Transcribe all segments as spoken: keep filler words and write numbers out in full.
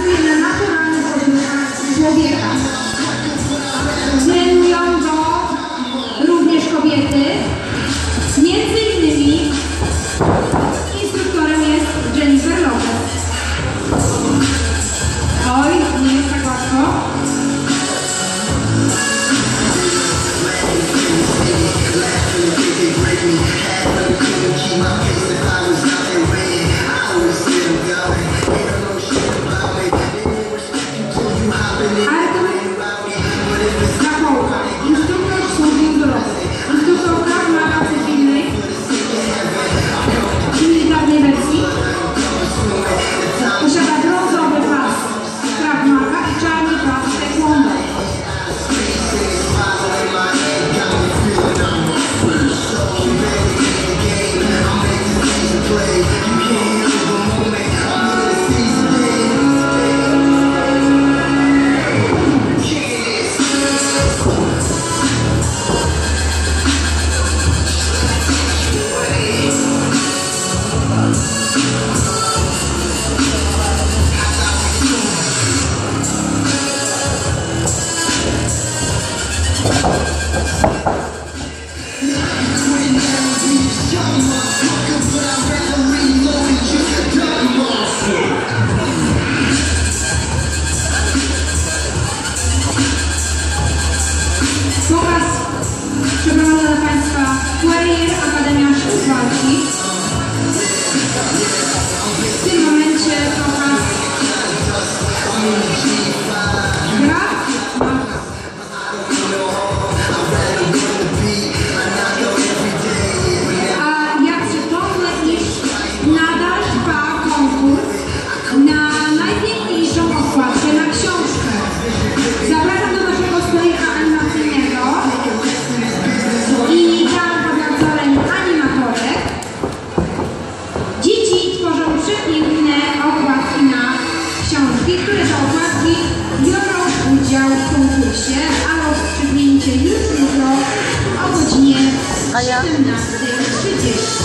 pracuje na naturalnych odruchach człowieka. Trenują go również kobiety. Między innymi instruktorem jest Jennifer Lopez. Oj, nie jest tak łatwo. Artur Zachołka, instruktor służby mundurowej, instruktorka w maga cywilnej i militarnej wersji. Posiada brązowy pas Krav Maga i czarny pas taekwondo. Pokaz przeprowadzę dla Państwa Warrior Akademia Sztuk Walki. W tym momencie pokaz Krav Maga. A ja przypomnę, iż nadal trwa konkurs na najpiękniejszą okładkę na książkę. Zapraszam do naszego stolika animacyjnego i tam pod nadzorem animatorek dzieci tworzą przepiękne okładki na książki, które to okładki biorą udział w konkursie, a rozstrzygnięcie już jutro o godzinie siedemnastej trzydzieści.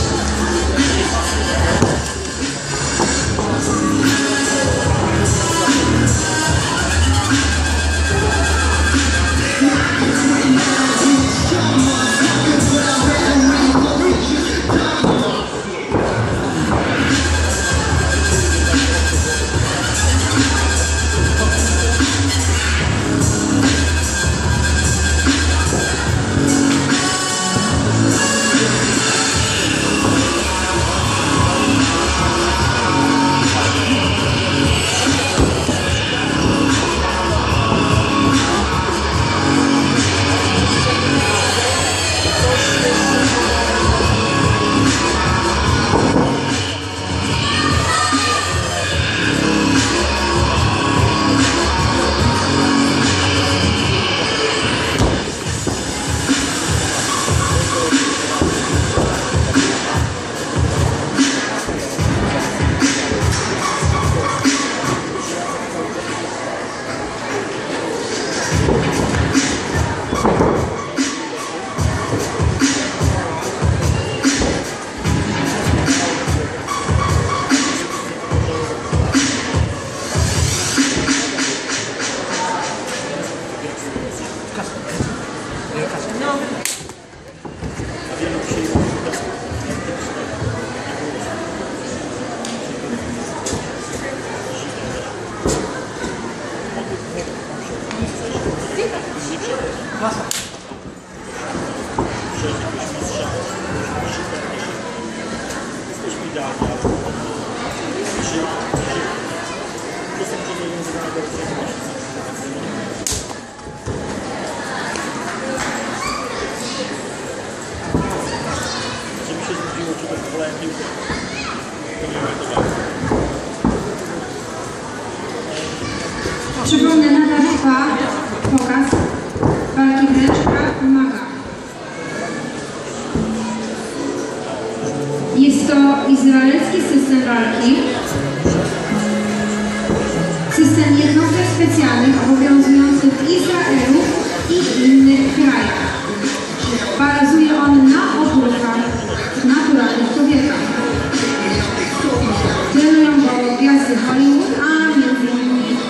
Przypomnę, nadal trwa pokaz walki wręcz Krav Maga. Jest to izraelski system walki, system jednostek specjalnych obowiązujący w Izraelu i innych krajach. Bazuje on na odruchach naturalnych człowieka. Trenują go gwiazdy Hollywood, a między innymi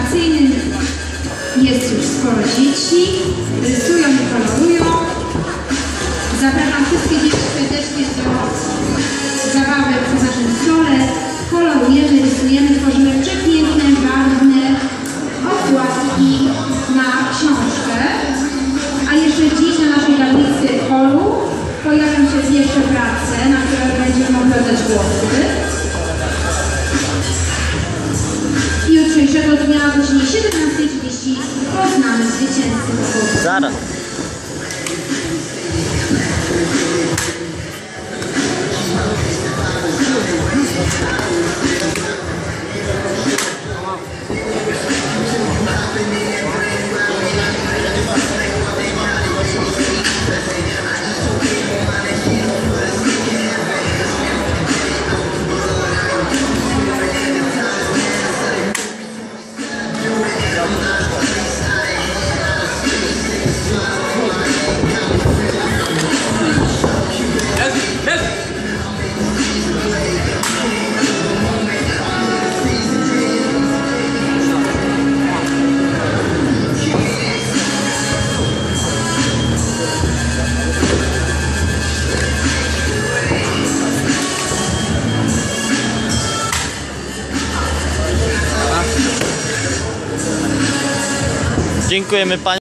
edukacyjnym jest już sporo dzieci, rysują i kolorują. Zapraszam wszystkie dzieci serdecznie do zabawy przy naszym stole. Kolorujemy, rysujemy, tworzymy przepiękne, barwne okładki na książkę. A jeszcze dziś na naszej tablicy holu pojawią się jeszcze prace, na które będziemy mogli oddać głosy. Jutrzejszego dnia o godzinie siedemnastej trzydzieści poznamy zwycięzców. Zaraz. Dziękujemy pani.